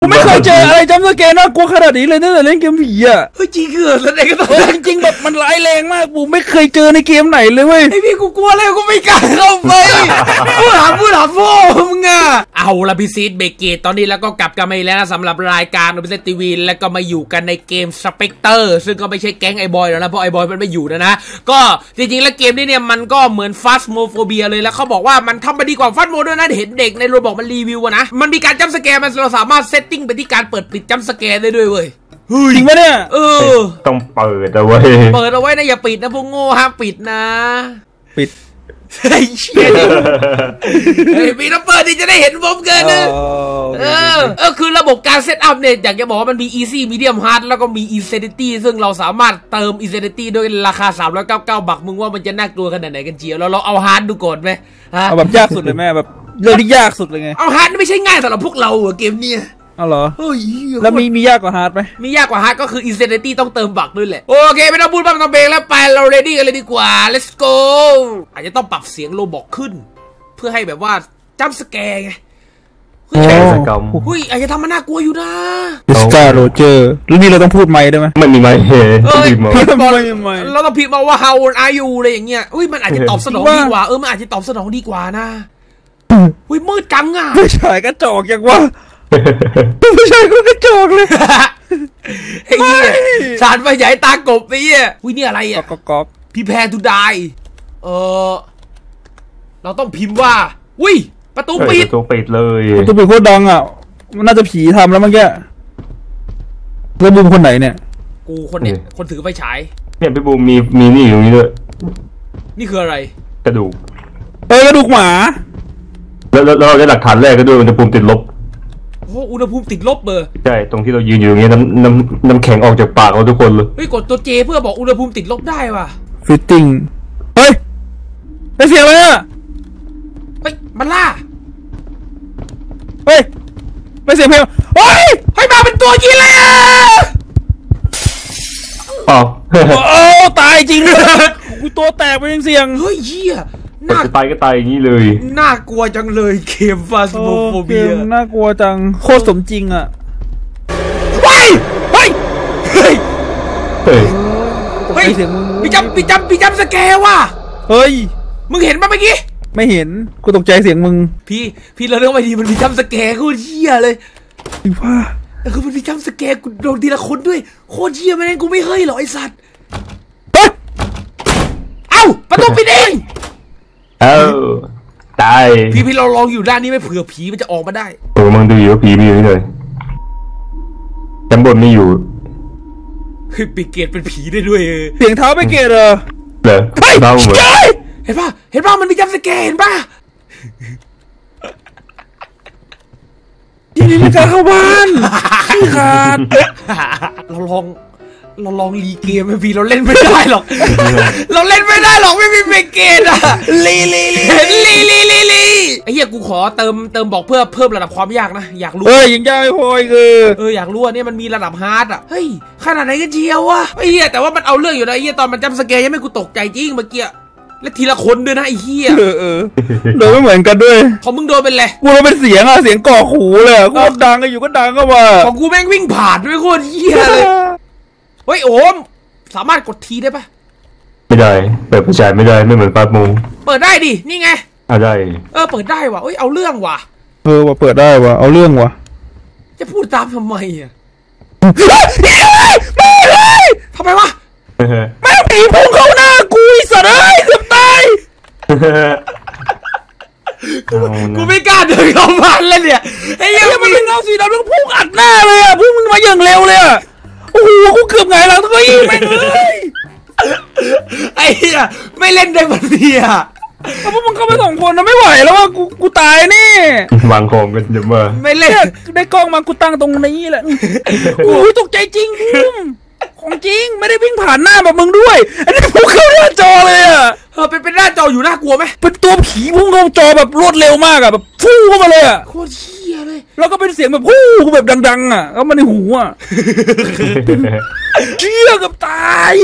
กูไม่เคยเจออะไรจัมป์สแกร์น่ากลัวขนาดนี้เลยตั้งแต่เล่นเกมผีอ่ะเฮ้ยจริงเหรอแล้วไหนก็ต้องจริงๆแบบมันร้ายแรงมากกูไม่เคยเจอในเกมไหนเลยเว้ยไอพี่กูกลัวเลยกูไม่กล้าเข้าไปพูดหาโว้มึงอ่ะเอาละพี่ซีดเบเกตตอนนี้แล้วก็กลับกันมาแล้วนะสำหรับรายการโอเปเซทีวีแล้วก็มาอยู่กันในเกมสเปกเตอร์ซึ่งก็ไม่ใช่แก๊งไอบอยแล้วนะเพราะไอบอยมันไม่อยู่นะก็จริงๆแล้วเกมนี้เนี่ยมันก็เหมือนฟัสโมโฟเบียเลยแล้วเขาบอกว่ามันทำมาดีกว่าฟัสโมด้วยนะเห็นเด็กในโรบอกมันรีวิวนะมันมีการจัมป์สแกร์มันเราสามารถเซตติ้งไปที่การเปิดปิดจัมป์สแกร์ได้ด้วยเว้ยจริงปะเนี่ยต้องเปิดเอาไว้นะอย่าปิดนะพวกโง่ห้ามปิดนะปิดไอ้เชี่ยมีน้ำเปิดที่จะได้เห็นผมเกินนะคือระบบการเซตอัพเนี่ยอยากจะบอกว่ามันมี easy medium hard แล้วก็มี insanity ซึ่งเราสามารถเติม insanity ด้วยราคา399 บาทมึงว่ามันจะน่ากลัวขนาดไหนกันเจียวเราเอา hard ดูก่อนไหมเอาแบบยากสุดเลยแม่แบบเรื่องที่ยากสุดเลยไงเอา hard ไม่ใช่ง่ายสำหรับพวกเราเกมนี้เอาเหรอแล้วมียากกว่าฮาร์ดไหมมียากกว่าฮาร์ดก็คือ insanity ต้องเติมบักด้วยแหละโอเคไม่ต้องพูดบ้างต้องเบรกแล้วไปเรา ready กันเลยดีกว่า let's go อาจจะต้องปรับเสียงโลบอกขึ้นเพื่อให้แบบว่าจัมป์สแกร์ไงเฮ้ยอาจจะทำมันน่ากลัวอยู่นะสกาโรเจอร์แล้วนี่เราต้องพูดไมค์ได้ไหมไม่มีไมค์เราต้องพิมพ์มาว่า how old are you อะไรอย่างเงี้ยมันอาจจะตอบสนองดีกว่ามันอาจจะตอบสนองดีกว่านะมืดจังอ่ะไม่ใช่กระจอกอย่างว่าไม่ใช่ก็กระจอกเลยไอ้เหี้ยสารไฟใหญ่ตากบไอ้เหี้ยนี่อะไรอ่ะก๊อกพี่แพรทูได้เราต้องพิมพ์ว่าประตูปิดเลยประตูปิดโคตรดังอ่ะมันน่าจะผีทำแล้วเมื่อกี้แล้วบูมคนไหนเนี่ยกูคนเนี่ยคนถือไฟฉายเนี่ยพี่บูมมีนี่อยู่นี่ด้วยนี่คืออะไรกระดูกกระดูกหมาแล้วเราได้หลักฐานแรกก็ด้วยอุณหภูมิติดลบอุณหภูมิติดลบใช่ตรงที่เรายืนอยู่อย่างเงี้ยน้ำแข็งออกจากปากเราทุกคนเลยกดตัวเจเพื่อบอกอุณหภูมิติดลบได้ว่ะฟิตติ้งได้เสียงอะไรอ่ะมันล่าไม่เสียงเพลงให้มาเป็นตัวกินเลยตายจริงเลยกูตัวแตกไปเสียงเหี้ยจะตายก็ตายอย่างนี้เลยน่ากลัวจังเลยเกมฟาสโมโฟเบียน่ากลัวจังโคตรสมจริงอ่ะเสียงมึงพี่จำสแกร์ว่ะมึงเห็นป่ะเมื่อกี้ไม่เห็นกูตกใจเสียงมึงพี่เราเรื่องไม่ดีมันมีจำสแกร์โคตรเหี้ยเลยว่าคือมันมีจำสแกร์กูโดนทีละคนด้วยโคตรเหี้ยไม่งั้นกูไม่เฮ้ยหรอไอสัตว์ประตูปิดเองตายพี่เราลองอยู่ด้านนี้ไม่เผื่อผีมันจะออกมาได้มึงดูอยู่ว่าผีมีอยู่เลยชั้นบนไม่อยู่ปิเกตเป็นผีได้ด้วยเสียงเท้าไปเกตเท้าเหมือนเห็นป่ะมันมีจัมป์สแกร์เห็นป่ะนี่ไม่กล้าเข้าบ้านขาดเราลองรีเกมไหมพี่เราเล่นไม่ได้หรอกไม่มีเบเกตอ่ะลีไอ้เหี้ยกูขอเติมบอกเพื่อเพิ่มระดับความยากนะอยากรู้ยังยากไม่พออยากรู้ว่าเนี่ยมันมีระดับฮาร์ดอ่ะขนาดไหนกันเชียววะไอ้เหี้ยแต่ว่ามันเอาเรื่องอยู่นะไอ้เหี้ยตอนมันจัมป์สแกร์ยังไม่กูตกใจจริงเมื่อกี้และทีละคนด้วยนะไอ้เหี้ยโดนไม่เหมือนกันด้วยของมึงโดนเป็นไรกูโดนเป็นเสียงก่อหูเลยโคตรดังอยู่ก็ดังก็มาของกูแม่งวิ่งผ่านด้วยโคตรเหี้ยเลยโอมสามารถกดทีได้ปะไม่ได้เปิดประจายไม่ได้ไม่เหมือนปาโมเปิดได้ดินี่ไงได้เปิดได้ว่ะเอาเรื่องว่ะว่าเปิดได้ว่ะเอาเรื่องว่ะจะพูดตามทำไมอ่ะทำไมวะแม่ผีพุ่งเข้าหน้ากูสัตว์เกือบตายกูไม่กล้าเดินเข้าบ้านเลยเนี่ยไอ้ยังมันเป็นเงาสีดำแล้วพุ่งอัดหน้าเลยพุ่งมันมาอย่างเร็วเลยโอ้โหกูเกือบไงแล้วก็ยิงแม่งเลยไอ้เหี้ยไม่เล่นได้วันเดียพวกมึงเข้าไป2 คนนะไม่ไหวแล้วว่ากูตายนี่วางของกันเยอะมากไม่เล่นได้กล้องมากูตั้งตรงนี้แหละโอ้ยตกใจจริงของจริงไม่ได้วิ่งผ่านหน้าแบบมึงด้วยอันนี้พุ่งเข้าหน้าจอเลยเป็นหน้าจออยู่น่ากลัวไหมเป็นตัวผีพุ่งเข้าจอแบบรวดเร็วมากแบบฟู่เข้ามาเลยโคตรเหี้ยเลยแล้วก็เป็นเสียงแบบฟู่แบบดังๆแล้วมันในหูเชี่ยกับตาย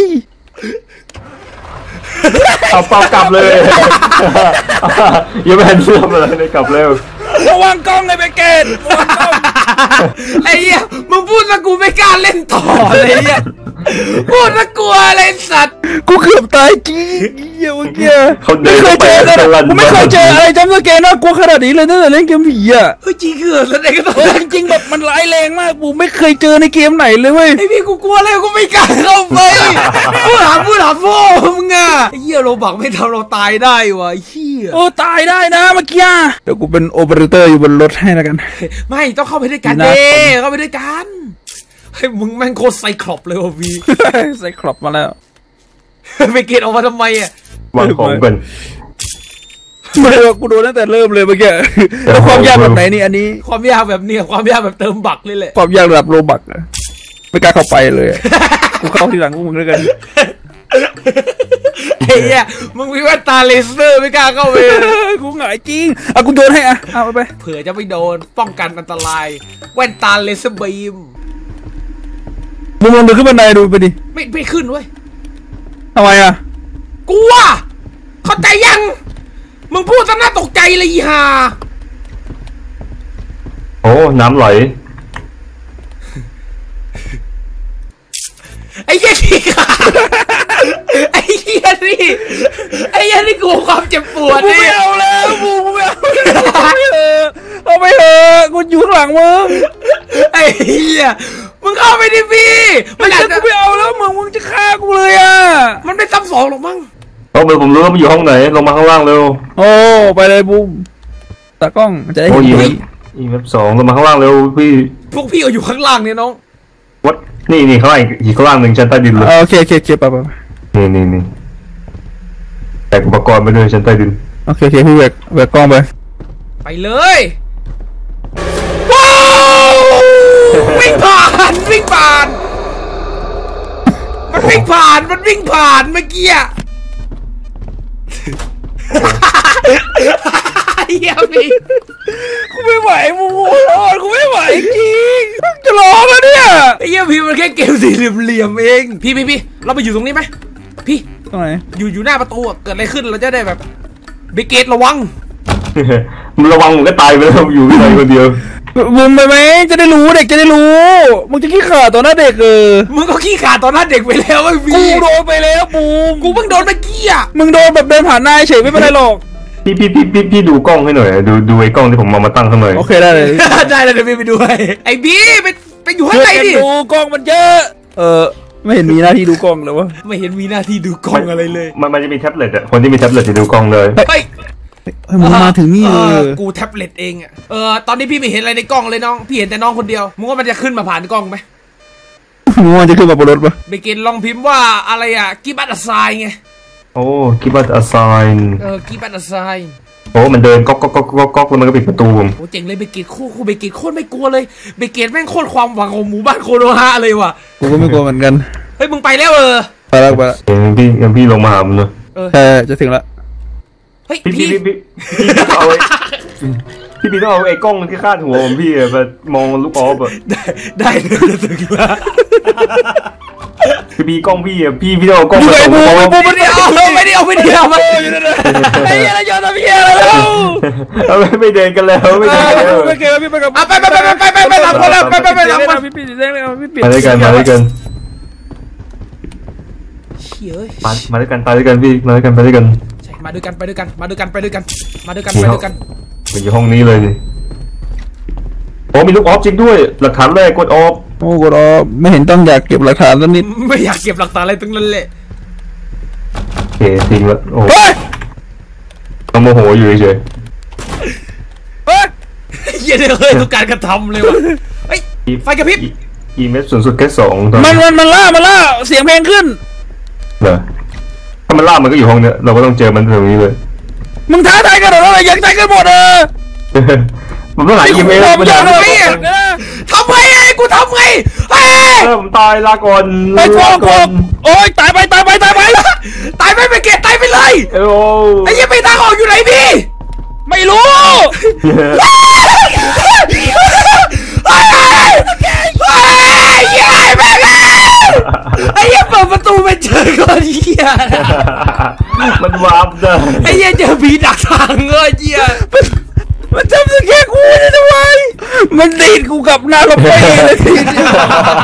เอาเปล่ากลับเลยยังไม่ทันเชื่อมเลยกลับเร็วระวังกล้องเลยไปเกตระวังกล้องไอ้เหี้ยมึงพูดแล้วกูไม่กล้าเล่นต่อเลยเหี้ยพูดแล้วกลัวอะไรสัตว์กูเกือบตายจริงเหี้ยเมื่อกี้ไม่เคยเจอเลยกูไม่เคยเจออะไรจำสแกนน่ากลัวขนาดนี้เลยตั้งแต่เล่นเกมผีอ่ะเฮ้ยจริงเหรอแล้วไอ้ก็ต้องจริงแบบมันร้ายแรงมากกูไม่เคยเจอในเกมไหนเลยเว้ยไอ้พี่กูกลัวเลยกูไม่กล้าเข้าไปพูดหาพ่อมึงอ่ะไอ้เหี้ยโรบักไม่ทำเราตายได้วะไอ้เหี้ยโอ้ตายได้นะเมื่อกี้เดี๋ยวกูเป็นโอเปอเรเตอร์อยู่บนรถให้แล้วกันไม่ต้องเข้าไปด้วยกันเด้เข้าไปด้วยกันเฮ้ยมึงแม่งโคตรไซคลอปเลยว่ะพี่ไซคลอปมาแล้วไปเกตออกมาทำไมอ่ะวางของกันไม่กูโดนตั้งแต่เริ่มเลยเมื่อกี้แล้วความยากแบบไหนนี่อันนี้ความยากแบบนี้ความยากแบบเติมบักเลยแหละความยากระดับโรบักไม่กล้าเข้าไปเลยกูเข้าทีหลังพวกมึงด้วยกันไอ้เหี้ยมึงมีแว่นตาเลเซอร์ไม่กล้าเข้าไปกูหงายจริงกูโดนให้เอาไปเผื่อจะไม่โดนป้องกันอันตรายแว่นตาเลเซอร์บีมมึงลองเดินขึ้นบันไดดูไปดิไม่ขึ้นเว้ยทำไมกลัวเข้าใจยังมึงพูดซะน่าตกใจเลยอีห่าโอ้น้ำไหลไอ้เหี้ยนี่ไอ้เหี้ยนี่กลัวความเจ็บปวดนี่เอาแล้วกูไม่เอาไปเถอะกูอยู่ข้างหลังมึงไอ้เหี้ยมึงเข้าไปดิพี่มันจะกูไม่เอาแล้วมึงจะฆ่ากูเลยมันไม่ซ้ำสองหรอกมั้งเอาเลยผมรู้ว่ามันอยู่ห้องไหนลงมาข้างล่างเร็วโอ้ไปเลยบุ้มตากล้องจะได้เห็นอีเว็บ2ลงมาข้างล่างเร็วพี่พวกพี่อยู่ข้างล่างเนี่ยน้องวัดนี่ข้างล่างอีกข้างล่างหนึ่งชั้นใต้ดินเลยโอเคไปนี่แต่อุปกรณ์ไปด้วยชั้นใต้ดินโอเคพี่แบกกล้องไปเลยว้าววิ่งผ่านมันวิ่งผ่านเมื่อกี้เหี้ยพี่กูไม่ไหวมึงกูไม่ไหวจริงจะร้องแล้วเนี่ยไอ้เหี้ยพี่มันแค่เกมสี่เหลี่ยมเองพี่เราไปอยู่ตรงนี้ไหมพี่ตรงไหนอยู่หน้าประตูเกิดอะไรขึ้นเราจะได้แบบเบเกตระวังมึงระวังมึงก็ตายไปแล้วอยู่ที่ไหนคนเดียวมึงไปไหมจะได้รู้เด็กจะได้รู้มึงจะขี้ขาดต่อหน้าเด็กมึงก็ขี้ขาดต่อหน้าเด็กไปแล้วไอ้พี่กูโดนไปแล้วปูกูเพิ่งโดนเมื่อกี้มึงโดนแบบเดินผ่านหน้าเฉยไม่เป็นไรหรอกพี่ดูกล้องให้หน่อยดูไอ้กล้องที่ผมมาตั้งข้างในโอเคได้เลยได้เลยเดี๋ยวพี่ไปดูให้ไอ้บี้ไปอยู่ข้างในดิดูกล้องมันเยอะไม่เห็นมีหน้าที่ดูกล้องเลยวะไม่เห็นมีหน้าที่ดูกล้องอะไรเลยมันจะมีแท็บเล็ตคนที่มีแท็บเล็ตจะดูกล้องเลยเฮ้ยมึงมาถึงนี่กูแท็บเล็ตเองตอนนี้พี่ไม่เห็นอะไรในกล้องเลยน้องพี่เห็นแต่น้องคนเดียวมึงว่ามันจะขึ้นมาผ่านกล้องไหมมึงว่าจะขึ้นมาบนรถปะไปกินลองพิมพ์ว่าอะไรกีบัตอัสไซไงโอ้กีบัตอัสไซกีบัตอัสไซโอ้มันเดินก๊อกแล้วมันก็ปิดประตูโอ้เจ๋งเลยเบเกตคู่เบเกตโคตรไม่กลัวเลยเบเกตแม่งโคตรความหวังของหมู่บ้านโคโนฮะเลยว่ะกูก็ไม่กลัวเหมือนกันเฮ้ยมึงไปแล้วไปแล้วพี่ลงมาหามึงเลยจะถึงละเฮ้ยพี่เอาไอ้พี่ต้องเอาไอ้กล้องที่คาดหัวผมพี่ไปมองลูกออฟได้จะถึงละพี่กล้องพี่ต้องเอากล้องไปไม่ได้เอามาไอ้อะไรยอดพี่อะไรแล้วเอาไม่เดินกันแล้วไม่เดินกันแล้วไม่เกี่ยวพี่ไปกับไปทำคนแล้วไปทำคนพี่แจ้งเลยพี่ปิดมาด้วยกันมาด้วยกันไปด้วยกันพี่มาด้วยกันไปด้วยกันใช่มาด้วยกันมันอยู่ห้องนี้เลยโอ้มีลูกออฟจริงด้วยหลักฐานแรกกดออฟโอ้กดออฟไม่เห็นต้องอยากเก็บหลักฐานแล้วนิดไม่อยากเก็บหลักฐานอะไรทั้งนั้นเลยโอเคทิ้งแล้วโอ้ต้องโมโหอยู่เฉยเหี้ยเลยทุกการกระทำเลยว่ะเฮ้ยไฟกระพริบอีเมสสูงสุดแค่2 มันล่าเสียงเพลงขึ้นเหรอถ้ามันล่ามันก็อยู่ห้องเนี้ยเราก็ต้องเจอมันตรงนี้เลยมึงท้าทายกันเหรอยังท้ากันหมดผมต้องหาอีเมลมันทำไงกูทำไงผมตายลาก่อนไปโกโอ้ยตายไปไปเกตตายไปเลยไอ้ยังไม่ทางออกอยู่ไหนพี่ไม่รู้ไอ้ยังเปิดประตูไปเจอก่อนเหี้ยมันวาร์ปเลยไอ้ยังเจอผีดักทางเงี้ยมันทำสักแค่กูได้ทำไมมันดีดกูกับหน้าลบไปเลยทีเดียว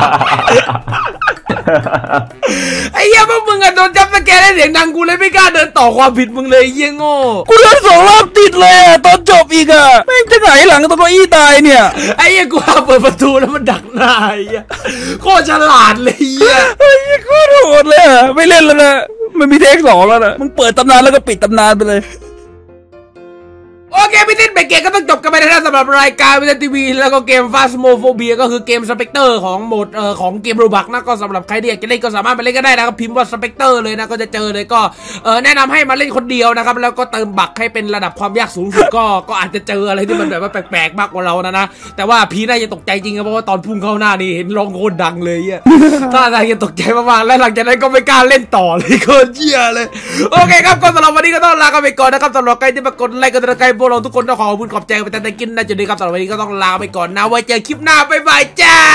ไอ้เหี้ยพวกมึงอะโดนจับสแกนได้เสียงดังกูเลยไม่กล้าเดินต่อความผิดมึงเลยเหี้ยโง่กูโดน2 รอบติดเลยตอนจบอีกอะแม่งจะหงายหลังตรงเก้าอี้ตายเนี่ยไอ้เหี้ยกูหาเปิดประตูแล้วมันดักหน้าไอ้เหี้ยโคตรฉลาดเลยเหี้ยไอ้ยี่โคตรโหดเลยอะไม่เล่นแล้วนะมันมีเทค2แล้วนะมึงเปิดตำนานแล้วก็ปิดตำนานไปเลยโอเคพี่ติ๊ดเบรกเกตก็ต้องจบกันไปแล้วสำหรับรายการวิทยทีวีแล้วก็เกม Phasmophobia ก็คือเกม Spectre ของโหมดของเกมโรบักนะก็สำหรับใครที่อยากจะเล่นก็สามารถไปเล่นก็ได้นะครับพิมพ์ว่า Spectre เลยนะก็จะเจอเลยก็แนะนำให้มาเล่นคนเดียวนะครับแล้วก็เติมบักให้เป็นระดับความยากสูงสุดก็อาจจะเจออะไรที่มันแบบว่าแปลกๆมากกว่าเรานะแต่ว่าพีน่าจะตกใจจริงเพราะว่าตอนพุ่งเข้าหน้านี่เห็นร้องโคตรดังเลยอ่ะถ้าทางจะตกใจมากๆและหลังจากนั้นก็ไม่กล้าเล่นต่อเลยโคตรเหี้ยเลยโอเคครับก็สำหรับวันนี้ก็ต้องลากันไปก่อนนะครับสำหรับใครที่มากดไลค์กดติดตามพวกเราทุกคนต้องขอบคุณขอบใจไปแต่กินนะจุดนี้ครับสำหรับวันนี้ก็ต้องลาไปก่อนนะไว้เจอคลิปหน้าบ๊ายบายจ้า